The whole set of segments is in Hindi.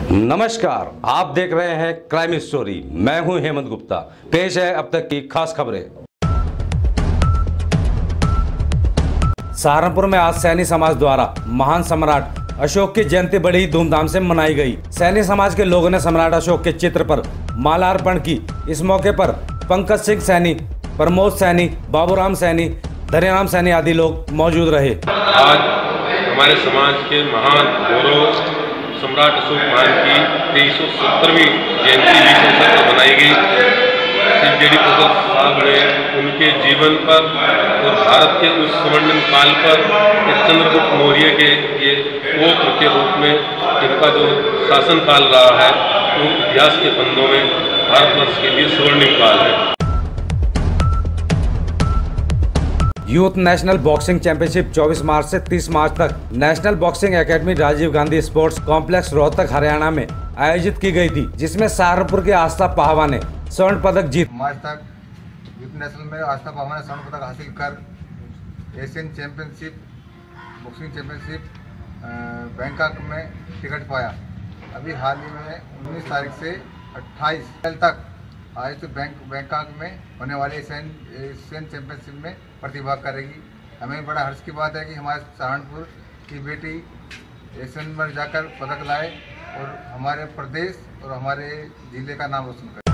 नमस्कार, आप देख रहे हैं क्राइम स्टोरी। मैं हूं हेमंत गुप्ता। पेश है अब तक की खास खबरें। सहारनपुर में आज सैनी समाज द्वारा महान सम्राट अशोक की जयंती बड़ी ही धूमधाम से मनाई गई। सैनी समाज के लोगों ने सम्राट अशोक के चित्र पर माल्यार्पण की। इस मौके पर पंकज सिंह सैनी, प्रमोद सैनी, बाबूराम सैनी, धन्यराम सैनी आदि लोग मौजूद रहे। आज हमारे समाज के महान गौरव सम्राट अशोक महान की 2370वीं जयंती विश्व में मनाई गई। श्री जेडी प्रसाद साहब ने उनके जीवन पर और भारत के उस स्वर्णिम काल पर चंद्रगुप्त मौर्य के ये पौत्र के रूप में इनका जो शासन काल रहा है वो इतिहास के पन्नों में भारतवर्ष के लिए स्वर्णिम काल है। यूथ नेशनल बॉक्सिंग चैंपियनशिप 24 मार्च से 30 मार्च तक national boxing academy Rajiv Gandhi sports complex Rohtak Haryana में आयोजित की गई थी, जिसमें सहारनपुर के आस्था पाहवा ने स्वर्ण पदक जीत। मार्च तक यूथ नेशनल में आस्था पाहवा ने स्वर्ण पदक हासिल कर Asian championship boxing championship Bangkok में टिकट पाया। अभी हाल ही में 19 तारीख से 28 अप्रैल तक आयोजित बैंकॉक में होने वाले एशियन चैंपियनशिप में प्रतिभाग करेगी। हमें बड़ा हर्ष की बात है कि हमारे सहारनपुर की बेटी एशियन में जाकर पदक लाए और हमारे प्रदेश और हमारे जिले का नाम रोशन करे।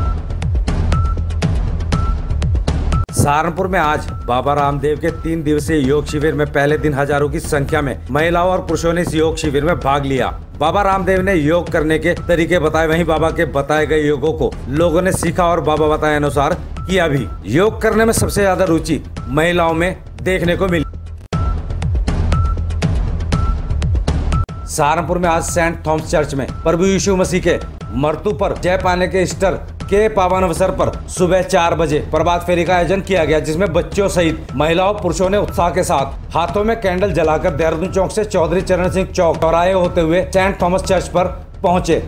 सहारनपुर में आज बाबा रामदेव के 3 दिवसीय योग शिविर में पहले दिन हजारों की संख्या में महिलाओं और पुरुषों ने इस योग शिविर में भाग लिया। बाबा रामदेव ने योग करने के तरीके बताए, वहीं बाबा के बताए गए योगों को लोगों ने सीखा और बाबा बताए अनुसार किया भी। योग करने में सबसे ज्यादा रुचि महिलाओं में देखने को मिली। सहारनपुर में आज सेंट थॉमस चर्च में प्रभु यीशु मसीह के मृत्यु पर जय पाने के ईस्टर के पावन अवसर पर सुबह 4 बजे प्रभात फेरी का आयोजन किया गया, जिसमें बच्चों सहित महिलाओं पुरुषों ने उत्साह के साथ हाथों में कैंडल जलाकर देहरादून चौक से चौधरी चरण सिंह चौक चौराहे होते हुए सेंट थॉमस चर्च पर पहुंचे।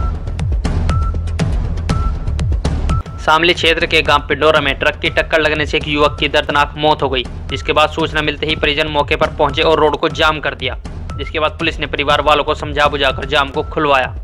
शामली क्षेत्र के गांव पिंडोरा में ट्रक की टक्कर लगने से एक युवक की दर्दनाक मौत हो गई, जिसके बाद सूचना मिलते ही परिजन मौके पर पहुंचे और रोड को जाम कर दिया, जिसके बाद पुलिस ने परिवार वालों को समझा बुझाकर जाम को खुलवाया।